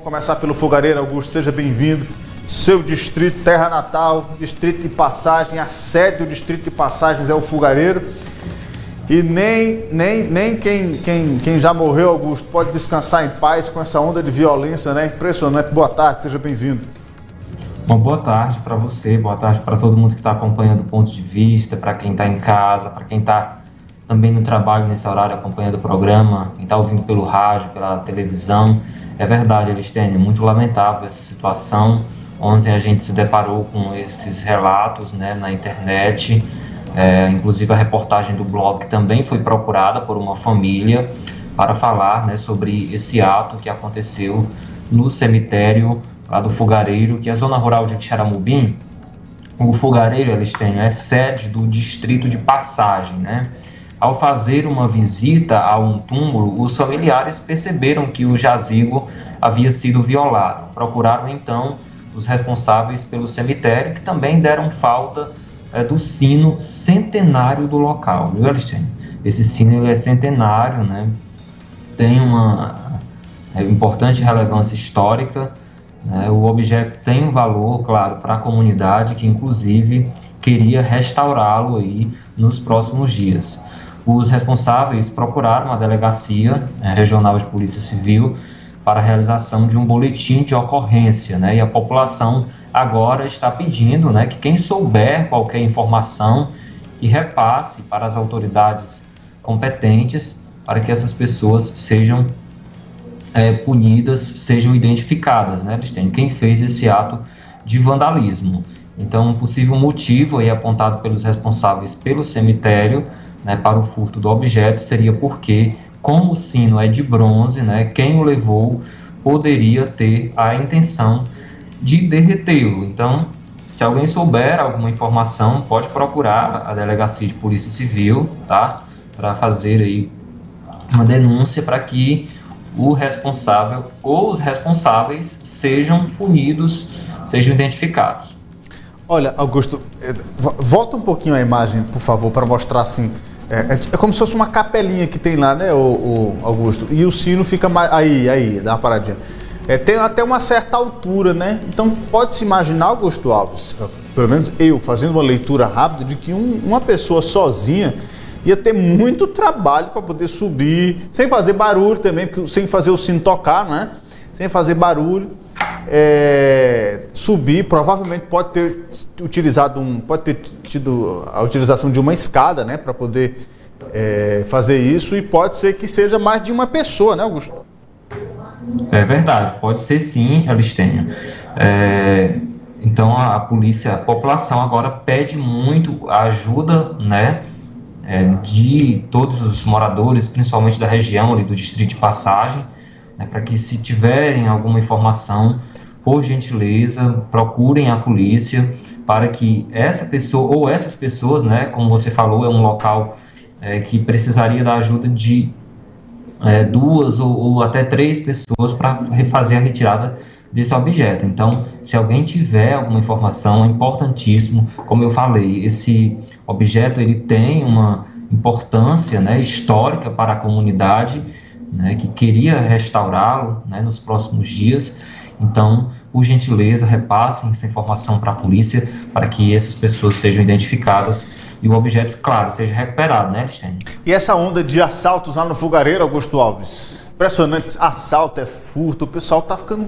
Vamos começar pelo Fogareiro. Augusto, seja bem-vindo. Seu distrito, terra natal, distrito de Passagem, a sede do distrito de Passagens é o Fogareiro. E nem quem já morreu, Augusto, pode descansar em paz com essa onda de violência, né? Impressionante. Boa tarde, seja bem-vindo. Uma boa tarde para você, boa tarde para todo mundo que está acompanhando o ponto de vista, para quem está em casa, para quem está também no trabalho nesse horário acompanhando o programa, quem está ouvindo pelo rádio, pela televisão. É verdade, Elistênio, muito lamentável essa situação. Ontem a gente se deparou com esses relatos, né, na internet, inclusive a reportagem do blog também foi procurada por uma família para falar, né, sobre esse ato que aconteceu no cemitério lá do Fogareiro, que é a zona rural de Xaramubim. O Fogareiro, Elistênio, é sede do distrito de Passagem, né? Ao fazer uma visita a um túmulo, os familiares perceberam que o jazigo havia sido violado. Procuraram então os responsáveis pelo cemitério, que também deram falta do sino centenário do local, viu, Alexandre? Esse sino ele é centenário, né? Tem uma importante relevância histórica, né? O objeto tem um valor, claro, para a comunidade, que inclusive queria restaurá-lo aí nos próximos dias. Os responsáveis procuraram a Delegacia Regional de Polícia Civil para a realização de um boletim de ocorrência, né? E a população agora está pedindo, né, que quem souber qualquer informação que repasse para as autoridades competentes para que essas pessoas sejam punidas, sejam identificadas, né, Elistênio, quem fez esse ato de vandalismo. Então, um possível motivo aí apontado pelos responsáveis pelo cemitério, né, para o furto do objeto seria porque, como o sino é de bronze, né, quem o levou poderia ter a intenção de derretê-lo. Então, se alguém souber alguma informação, pode procurar a Delegacia de Polícia Civil, tá, para fazer aí uma denúncia para que o responsável ou os responsáveis sejam punidos, sejam identificados. Olha, Augusto, volta um pouquinho a imagem, por favor, para mostrar assim. É como se fosse uma capelinha que tem lá, né, o Augusto? E o sino fica mais... Aí, dá uma paradinha. Tem até uma certa altura, né? Então pode-se imaginar, Augusto Alves, pelo menos eu, fazendo uma leitura rápida, de que uma pessoa sozinha ia ter muito trabalho para poder subir, sem fazer barulho também, sem fazer o sino tocar, né? Sem fazer barulho. Subir, provavelmente pode ter tido a utilização de uma escada, né, para poder fazer isso, e pode ser que seja mais de uma pessoa, né, Augusto? É verdade, pode ser sim, Elistênio. Então a polícia, a população agora pede muito a ajuda, né, de todos os moradores, principalmente da região ali do distrito de Passagem, né, para que, se tiverem alguma informação, por gentileza, procurem a polícia para que essa pessoa ou essas pessoas, né, como você falou, é um local que precisaria da ajuda de duas ou até 3 pessoas para fazer a retirada desse objeto. Então, se alguém tiver alguma informação, é importantíssimo. Como eu falei, esse objeto ele tem uma importância, né, histórica para a comunidade, né, que queria restaurá-lo, né, nos próximos dias. Então, por gentileza, repassem essa informação para a polícia para que essas pessoas sejam identificadas e o objeto, claro, seja recuperado, né, Alexandre? E essa onda de assaltos lá no Fogareiro, Augusto Alves? Impressionante, assalto, furto, o pessoal está ficando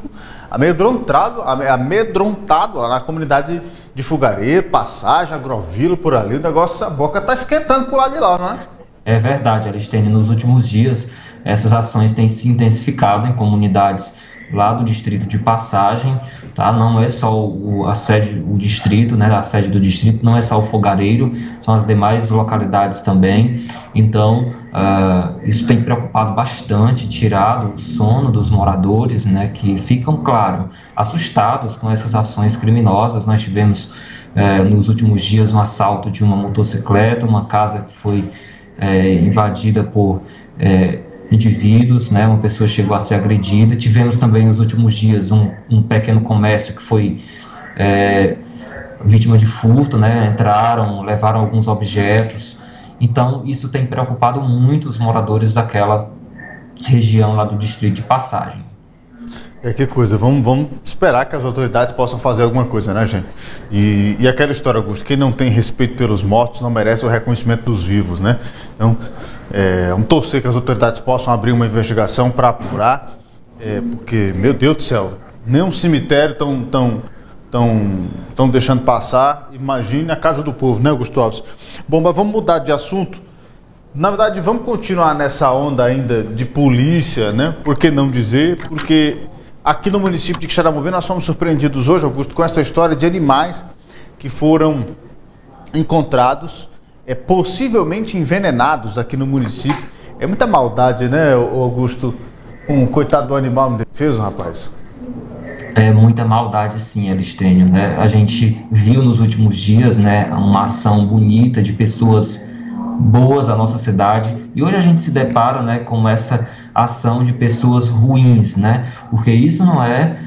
amedrontado lá na comunidade de Fogareiro, Passagem, Agrovila, por ali. O negócio, a boca está esquentando por lá de lá, não é? É verdade, Alexandre. Nos últimos dias, essas ações têm se intensificado em comunidades lá do distrito de Passagem, tá? Não é só o distrito, né? A sede do distrito não é só o Fogareiro, são as demais localidades também. Então, isso tem preocupado bastante, tirado o sono dos moradores, né? Que ficam, claro, assustados com essas ações criminosas. Nós tivemos nos últimos dias um assalto de uma motocicleta, uma casa que foi invadida por indivíduos, né? Uma pessoa chegou a ser agredida. Tivemos também nos últimos dias um pequeno comércio que foi vítima de furto, né? Entraram, levaram alguns objetos. Então isso tem preocupado muito os moradores daquela região lá do distrito de Passagem. Que coisa, vamos esperar que as autoridades possam fazer alguma coisa, né, gente? E aquela história, Augusto, quem não tem respeito pelos mortos não merece o reconhecimento dos vivos, né? Então, vamos torcer que as autoridades possam abrir uma investigação para apurar, porque, meu Deus do céu, nem um cemitério estão deixando passar, imagine a casa do povo, né, Augusto Alves? Bom, mas vamos mudar de assunto. Na verdade, vamos continuar nessa onda ainda de polícia, né? Por que não dizer? Porque aqui no município de Quixeramobim nós fomos surpreendidos hoje, Augusto, com essa história de animais que foram encontrados, possivelmente envenenados aqui no município. É muita maldade, né, Augusto? Um coitado do animal indefeso, rapaz. É muita maldade, sim, Elistênio, né? A gente viu nos últimos dias, né, uma ação bonita de pessoas boas à nossa cidade, e hoje a gente se depara, né, com essa ação de pessoas ruins, né? Porque isso não é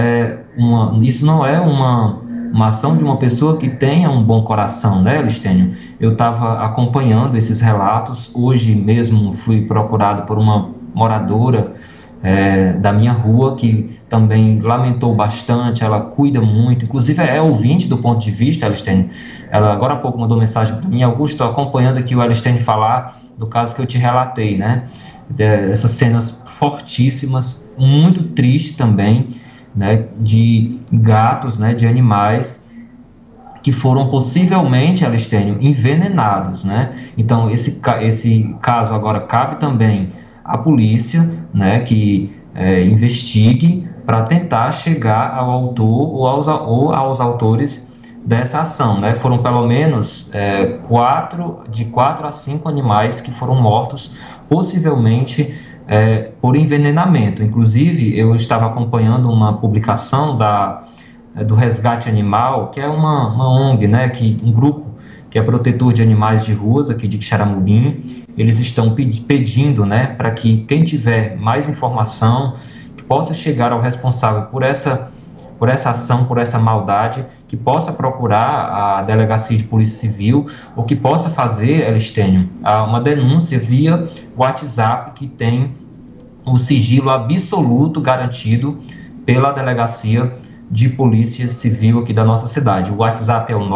uma ação de uma pessoa que tenha um bom coração, né, Elistênio? Eu estava acompanhando esses relatos. Hoje mesmo fui procurado por uma moradora da minha rua, que também lamentou bastante. Ela cuida muito, inclusive é ouvinte do Ponto de Vista, Elistênio. Ela agora há pouco mandou mensagem para mim: Augusto, estou acompanhando aqui o Elistênio falar do caso que eu te relatei, né? Essas cenas fortíssimas, muito triste também, né? De gatos, né? De animais que foram possivelmente, Elistênio, envenenados, né? Então esse caso agora cabe também à polícia, né, que investigue para tentar chegar ao autor ou aos autores dessa ação, né? Foram pelo menos de 4 a 5 animais que foram mortos, possivelmente por envenenamento. Inclusive, eu estava acompanhando uma publicação do Resgate Animal, que é uma ONG, né, um grupo que é protetor de animais de ruas aqui de Quixeramobim. Eles estão pedindo, né, para que quem tiver mais informação, que possa chegar ao responsável por essa ação, por essa maldade, que possa procurar a Delegacia de Polícia Civil, ou que possa fazer, Elistênio, uma denúncia via WhatsApp, que tem o sigilo absoluto garantido pela Delegacia de Polícia Civil aqui da nossa cidade. O WhatsApp é o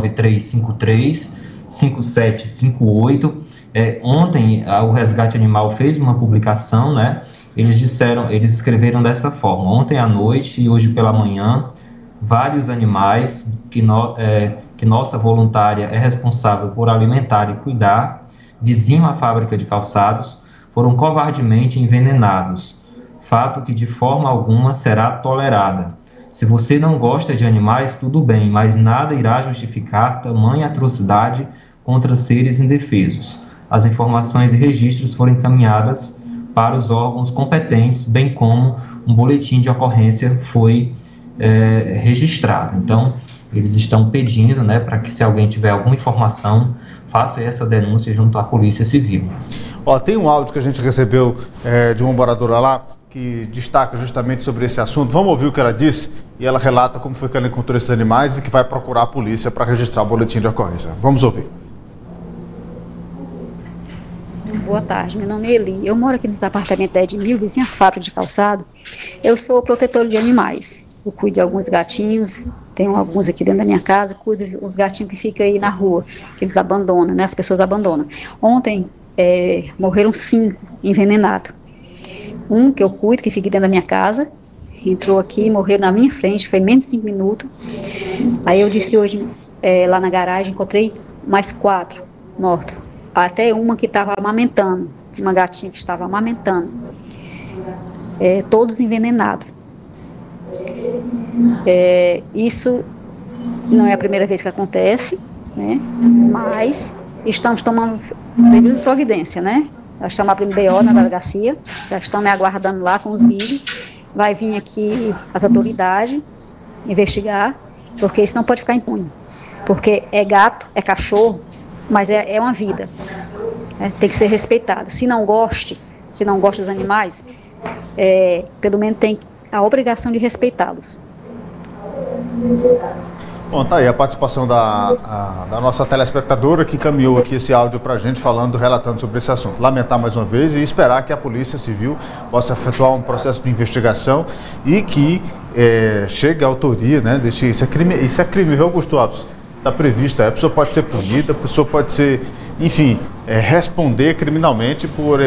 993535758. Ontem o Resgate Animal fez uma publicação, né? Eles escreveram dessa forma: ontem à noite e hoje pela manhã, vários animais que nossa voluntária é responsável por alimentar e cuidar, vizinho à fábrica de calçados, foram covardemente envenenados, fato que de forma alguma será tolerada. Se você não gosta de animais, tudo bem, mas nada irá justificar tamanha atrocidade contra seres indefesos. As informações e registros foram encaminhadas para os órgãos competentes, bem como um boletim de ocorrência foi registrado. Então, eles estão pedindo, né, para que, se alguém tiver alguma informação, faça essa denúncia junto à Polícia Civil. Tem um áudio que a gente recebeu de uma moradora lá, que destaca justamente sobre esse assunto. Vamos ouvir o que ela disse, e ela relata como foi que ela encontrou esses animais e que vai procurar a polícia para registrar o boletim de ocorrência. Vamos ouvir. Boa tarde, meu nome é Eli. Eu moro aqui nesse apartamento da Edmil, vizinha fábrica de calçado. Eu sou protetora de animais. Eu cuido de alguns gatinhos, tenho alguns aqui dentro da minha casa, cuido dos gatinhos que ficam aí na rua, que eles abandonam, né? As pessoas abandonam. Ontem morreram 5 envenenados. Um que eu cuido, que fica dentro da minha casa, entrou aqui e morreu na minha frente, foi menos de 5 minutos. Aí eu disse hoje, lá na garagem, encontrei mais 4 mortos. Até uma que estava amamentando, uma gatinha que estava amamentando. Todos envenenados. Isso não é a primeira vez que acontece, né? Mas estamos tomando devidas providências, né? Já estamos abrindo BO na delegacia, já estão me aguardando lá com os vídeos. Vai vir aqui as autoridades investigar, porque isso não pode ficar impune. Porque é gato, é cachorro, mas é uma vida. Tem que ser respeitado. Se não gosta dos animais, pelo menos tem a obrigação de respeitá-los. Bom, tá aí a participação da nossa telespectadora que caminhou aqui esse áudio pra gente relatando sobre esse assunto. Lamentar mais uma vez e esperar que a Polícia Civil possa efetuar um processo de investigação e que chegue à autoria, né? Isso é crime, viu, Augusto Alves? Está previsto, a pessoa pode ser punida, a pessoa pode ser, enfim, responder criminalmente por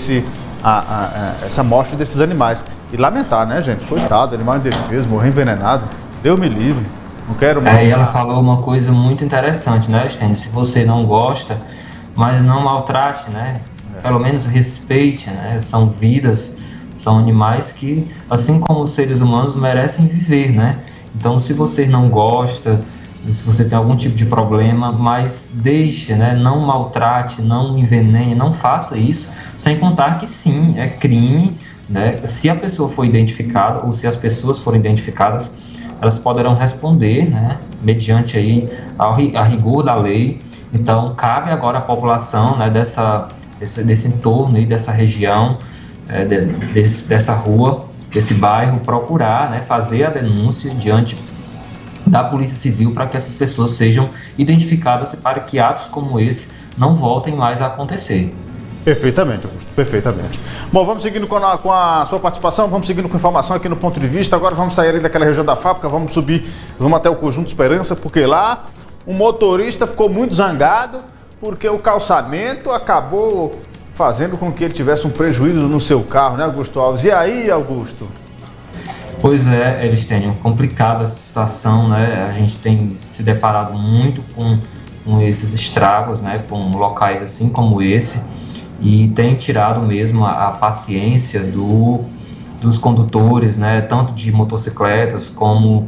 essa morte desses animais. E lamentar, né, gente? Coitado, animal indefeso, morrer envenenado. Deus me livre. Não quero mais. E ela falou uma coisa muito interessante, né, Stênio? Se você não gosta, mas não maltrate, né? Pelo menos respeite, né? São vidas, são animais que, assim como os seres humanos, merecem viver, né? Então, se você não gosta, se você tem algum tipo de problema, mas deixe, né? Não maltrate, não envenene, não faça isso, sem contar que sim, é crime, né? Se a pessoa for identificada, ou se as pessoas forem identificadas, elas poderão responder, né, mediante aí a rigor da lei. Então, cabe agora à população, né, desse entorno aí, dessa região, dessa rua, desse bairro, procurar, né, fazer a denúncia diante da Polícia Civil para que essas pessoas sejam identificadas e para que atos como esse não voltem mais a acontecer. Perfeitamente, Augusto, perfeitamente. Bom, vamos seguindo com a sua participação, vamos seguindo com informação aqui no Ponto de Vista. Agora vamos sair ali daquela região da fábrica, vamos subir, vamos até o Conjunto Esperança, porque lá um motorista ficou muito zangado porque o calçamento acabou fazendo com que ele tivesse um prejuízo no seu carro, né, Augusto Alves? E aí, Augusto? Pois é, eles têm complicado essa situação, né? A gente tem se deparado muito com esses estragos, né? Com locais assim como esse. E tem tirado mesmo a paciência dos condutores, né, tanto de motocicletas como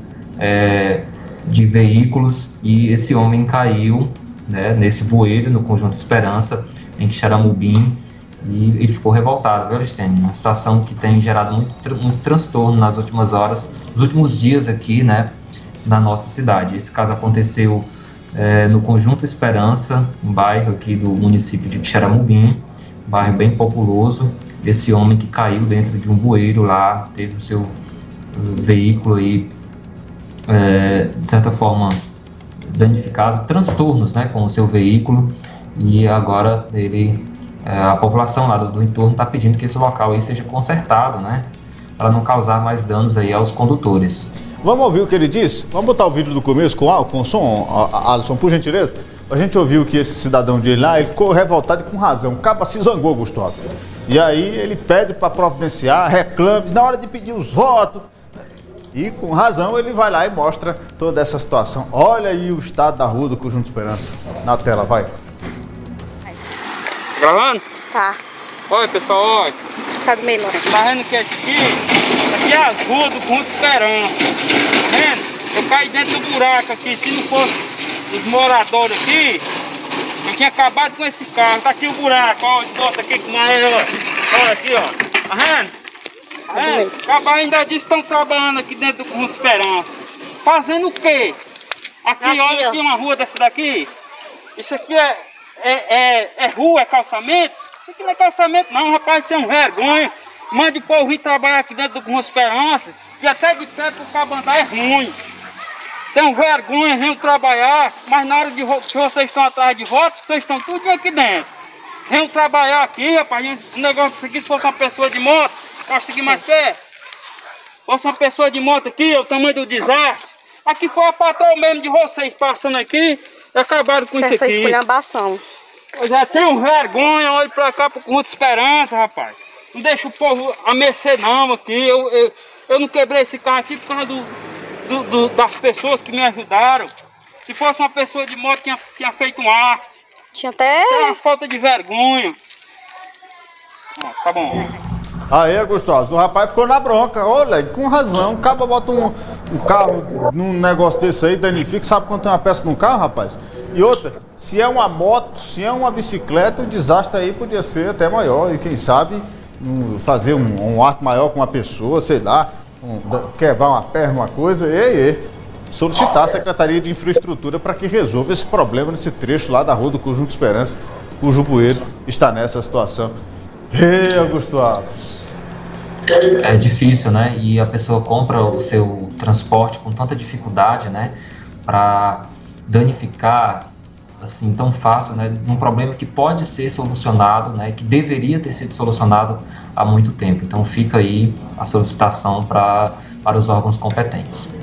de veículos, e esse homem caiu, né, nesse bueiro no Conjunto Esperança, em Xaramubim, e ele ficou revoltado, viu, Stênio? Uma situação que tem gerado muito transtorno nas últimas horas, nos últimos dias aqui, né, na nossa cidade. Esse caso aconteceu no Conjunto Esperança, um bairro aqui do município de Xaramubim, bairro bem populoso. Esse homem que caiu dentro de um bueiro lá, teve o seu veículo aí, de certa forma, danificado, transtornos, né, com o seu veículo, e agora a população lá do entorno está pedindo que esse local aí seja consertado, né, para não causar mais danos aí aos condutores. Vamos ouvir o que ele disse? Vamos botar o vídeo do começo com som, Alisson, por gentileza? A gente ouviu que esse cidadão de lá, ele ficou revoltado e com razão. O cabo se zangou, Gustavo. E aí ele pede para providenciar, reclama, na hora de pedir os votos. E com razão ele vai lá e mostra toda essa situação. Olha aí o estado da rua do Conjunto Esperança. Na tela, vai. Gravando? Tá. Olha, pessoal, olha. Sai do meio, Lorena. Tá vendo que aqui é as ruas do Conjunto Esperança. Tá vendo? Eu caí dentro do buraco aqui. Se não fosse os moradores aqui, eu tinha acabado com esse carro. Tá aqui o buraco, ó, bota aqui com ela. Olha aqui, ó. Tá vendo? Acaba ainda disso, estão trabalhando aqui dentro do Conjunto Esperança. Fazendo o quê? Aqui, olha aqui uma rua dessa daqui. Isso aqui é rua, é calçamento? Isso aqui não é calçamento não, rapaz, tem um vergonha. Mande o povo vir trabalhar aqui dentro do Conjunto Esperança, que até de pé pro cabo andar é ruim. Tem vergonha, venham trabalhar, mas na hora de que vocês estão atrás de voto, vocês estão tudo aqui dentro. Venham trabalhar aqui, rapaz, um negócio desse aqui, se fosse uma pessoa de moto, posso seguir mais perto? Se fosse uma pessoa de moto aqui, o tamanho do desastre. Aqui foi a patroa mesmo de vocês passando aqui e acabaram com isso aqui. Essa esculhambação. Pois é, tenho vergonha, olha pra cá pro Conjunto Esperança, rapaz. Não deixa o povo a mercê não aqui. Eu não quebrei esse carro aqui por causa das pessoas que me ajudaram. Se fosse uma pessoa de moto, tinha feito um arte. Tinha até... Isso é uma falta de vergonha. Tá bom. Aí, Gustavo, o rapaz ficou na bronca. Olha, com razão. O cara bota um carro num negócio desse aí, danifica. Sabe quanto tem uma peça num carro, rapaz? E outra, se é uma moto, se é uma bicicleta, o desastre aí podia ser até maior. E quem sabe fazer um ato maior com uma pessoa, sei lá, quebrar uma perna, uma coisa, solicitar a Secretaria de Infraestrutura para que resolva esse problema nesse trecho lá da rua do Conjunto Esperança, cujo bueiro está nessa situação. Augusto Alves. É difícil, né? E a pessoa compra o seu transporte com tanta dificuldade, né? para danificar assim tão fácil, né, um problema que pode ser solucionado, né, que deveria ter sido solucionado há muito tempo. Então fica aí a solicitação para os órgãos competentes.